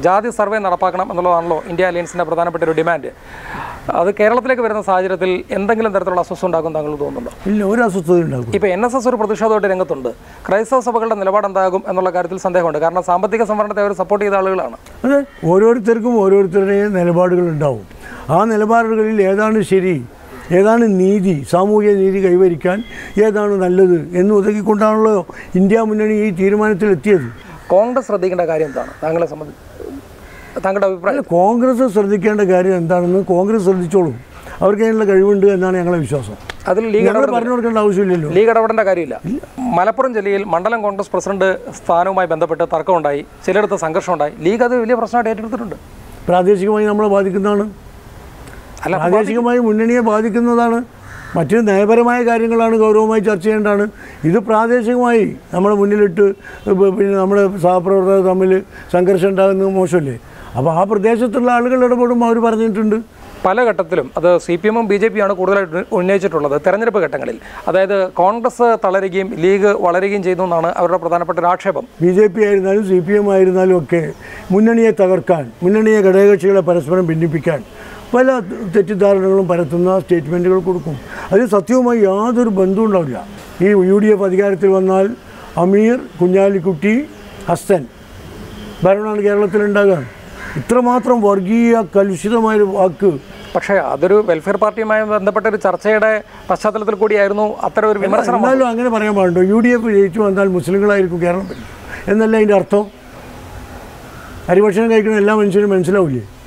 ജാതി survey നടപ്പാക്കണം എന്നുള്ളതാണല്ലോ India അലയൻസിൻ്റെ പ്രധാനപ്പെട്ട ഒരു ഡിമാൻഡ്. അത് കേരളത്തിലേക്ക് വരുന്ന സാഹചര്യത്തിൽ എന്തെങ്കിലും തരത്തിലുള്ള അസ്വസ്ഥ ഉണ്ടാകും താങ്കൾ തോന്നുന്നുണ്ടോ? ഇല്ല, ഒരു അസ്വസ്ഥത ഉണ്ടാകും. ഇപ്പോൾ NSS ഒരു പ്രതിഷേധമായിട്ട് രംഗത്തുണ്ട്. ക്രൈസ്തവ സഭകളുടെ നിലപാട് എന്താകും എന്നുള്ള കാര്യത്തിൽ സന്ദേഹമുണ്ട്. കാരണം സാമ്പത്തിക സംവരണത്തെ അവർ സപ്പോർട്ട് ചെയ്ത ആളുകളാണ്. അതെ, ഓരോരുത്തർക്കും ഓരോരുത്തരുടെയും നിലപാടുകളുണ്ടാവും. ആ നിലപാടുകളിൽ ഏതാണ് ശരി, ഏതാണ് നീതി, സാമൂഹിക നീതി കൈവരിക്കാൻ ഏതാണ് നല്ലത് എന്ന് ഒതുക്കിക്കൊണ്ടാണല്ലോ ഇന്ത്യ മുന്നണി ഈ തീരുമാനത്തിലെത്തിയത്. കോൺഗ്രസ് ശ്രദ്ധിക്കേണ്ട കാര്യം എന്താണ് താങ്കളെ സംബന്ധിച്ച്, താങ്കളുടെ അഭിപ്രായം? കോൺഗ്രസ് ശ്രദ്ധിക്കേണ്ട കാര്യം എന്താണെന്ന് കോൺഗ്രസ് ശ്രദ്ധിച്ചോളും. അവർക്ക് അതിനുള്ള കഴിവുണ്ട് എന്നാണ് ഞങ്ങളുടെ വിശ്വാസം. അതിൽ ലീഗ് പറഞ്ഞു കൊടുക്കേണ്ട ആവശ്യമില്ലല്ലോ. ലീഗ് ഇടപെടേണ്ട കാര്യമില്ല. മലപ്പുറം ജില്ലയിൽ മണ്ഡലം കോൺഗ്രസ് പ്രസിഡന്റ് സ്ഥാനവുമായി ബന്ധപ്പെട്ട് തർക്കമുണ്ടായി, ചിലയിടത്ത് സംഘർഷമുണ്ടായി. ലീഗ് അത് വലിയ പ്രശ്നമായിട്ട് ഏറ്റെടുത്തിട്ടുണ്ട്. പ്രാദേശികമായി നമ്മളെ ബാധിക്കുന്നതാണ്. അല്ല, പ്രാദേശികമായി മുന്നണിയെ ബാധിക്കുന്നതാണ്. മറ്റ് നയപരമായ കാര്യങ്ങളാണ് ഗൗരവമായി ചർച്ച ചെയ്യേണ്ടതാണ്. ഇത് പ്രാദേശികമായി നമ്മളെ മുന്നിലിട്ട് പിന്നെ നമ്മുടെ സഹപ്രവർത്തകർ തമ്മിൽ സംഘർഷം ഉണ്ടാകുന്നത് മോശമല്ലേ? അപ്പോൾ ആ പ്രദേശത്തുള്ള ആളുകൾ ഇടപെടുമ്പോൾ അവർ പറഞ്ഞിട്ടുണ്ട്. പല ഘട്ടത്തിലും അത് CPM-ഉം BJP-യാണ് കൂടുതലായിട്ട് ഉന്നയിച്ചിട്ടുള്ളത് തെരഞ്ഞെടുപ്പ് ഘട്ടങ്ങളിൽ. അതായത് കോൺഗ്രസ് തളരുകയും ലീഗ് വളരുകയും ചെയ്യുന്നു എന്നാണ് അവരുടെ പ്രധാനപ്പെട്ട ഒരു ആക്ഷേപം. BJP ആയിരുന്നാലും CPM ആയിരുന്നാലും ഒക്കെ മുന്നണിയെ തകർക്കാൻ, മുന്നണിയെ ഘടകകക്ഷികളെ പരസ്പരം ഭിന്നിപ്പിക്കാൻ പല തെറ്റിദ്ധാരണകളും പരത്തുന്ന സ്റ്റേറ്റ്മെൻറ്റുകൾ കൊടുക്കും. അതിന് സത്യവുമായി യാതൊരു ബന്ധവും ഉണ്ടാവില്ല. ഈ UDF അധികാരത്തിൽ വന്നാൽ അമീർ, കുഞ്ഞാലിക്കുട്ടി, ഹസ്സൻ ഭരണമാണ് കേരളത്തിലുണ്ടാകുക. ഇത്രമാത്രം വർഗീയ കലുഷിതമായൊരു വാക്ക്. പക്ഷേ അതൊരു വെൽഫെയർ പാർട്ടിയുമായി ബന്ധപ്പെട്ട ഒരു ചർച്ചയുടെ പശ്ചാത്തലത്തിൽ കൂടിയായിരുന്നു അത്തരം ഒരു വിമർശനം. എന്നാലും അങ്ങനെ പറയാൻ പാടുണ്ടോ? UDF ജയിച്ചു വന്നാൽ മുസ്ലിങ്ങളായിരിക്കും കേരളം ഭരിക്കുക എന്നല്ല അതിൻ്റെ അർത്ഥം. അരിഭക്ഷണം കഴിക്കുന്ന എല്ലാ മനുഷ്യരും മനസ്സിലാവില്ലേ?